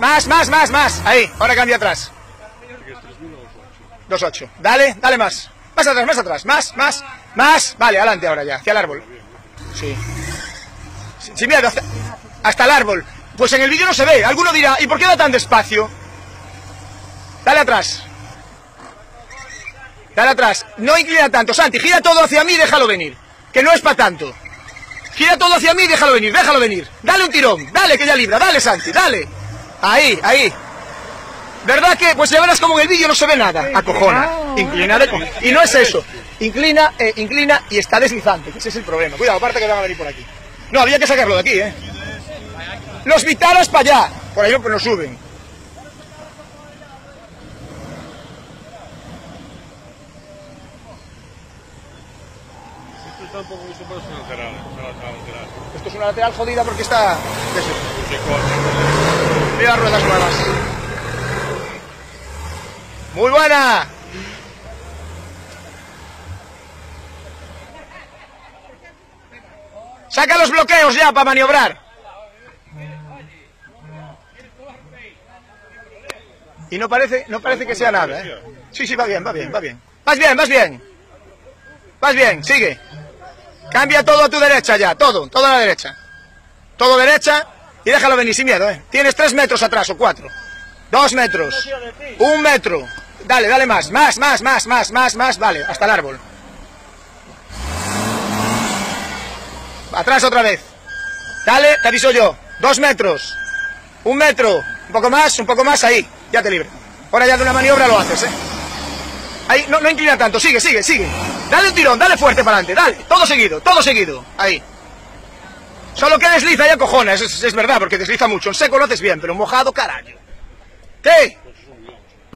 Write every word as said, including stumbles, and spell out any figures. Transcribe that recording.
Más, más, más, más. Ahí, ahora cambia atrás. dos ocho. Dale, dale más. Más atrás, más atrás. Más, más, más. Vale, adelante ahora ya, hacia el árbol. Sí. Sin miedo, hasta, hasta el árbol. Pues en el vídeo no se ve. Alguno dirá, ¿y por qué va tan despacio? Dale atrás. Dale atrás. No inclina tanto, Santi. Gira todo hacia mí y déjalo venir. Que no es para tanto. Gira todo hacia mí y déjalo venir, déjalo venir. Dale un tirón, dale que ya libra, dale Santi, dale. Ahí, ahí. ¿Verdad que? Pues ya verás como en el vídeo no se ve nada. Acojona. Inclina de... Y no es eso. Inclina, eh, inclina y está deslizante, que ese es el problema. Cuidado, aparte que van a venir por aquí. No, había que sacarlo de aquí, ¿eh? Los Vitaras para allá. Por ahí no, pues no suben. Tampoco esto puede ser lateral, lateral. Esto es una lateral jodida porque está... Mira las ruedas nuevas. Muy buena. Saca los bloqueos ya para maniobrar. Y no parece, no parece que sea nada, ¿eh? Sí, sí, va bien, va bien, va bien. Vas bien, vas bien. Vas bien, sigue. Cambia todo a tu derecha ya, todo, todo a la derecha. Todo derecha y déjalo venir sin miedo, ¿eh? Tienes tres metros atrás o cuatro. Dos metros. Un metro. Dale, dale más, más, más, más, más, más, más, vale, hasta el árbol. Atrás otra vez. Dale, te aviso yo. Dos metros. Un metro. Un poco más, un poco más, ahí. Ya te libre. Ahora ya de una maniobra lo haces, ¿eh? Ahí, no, no inclina tanto, sigue, sigue, sigue. Dale un tirón, dale fuerte para adelante, dale. Todo seguido, todo seguido. Ahí. Solo que desliza y acojona, es, es, es verdad, porque desliza mucho. En seco lo haces bien, pero en mojado, carajo. ¿Qué?